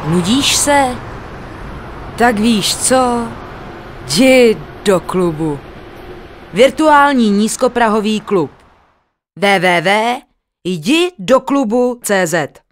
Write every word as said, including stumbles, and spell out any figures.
Nudíš se? Tak víš co? Jdi do klubu. Virtuální nízkoprahový klub. w w w tečka jdi do klubu tečka cé zet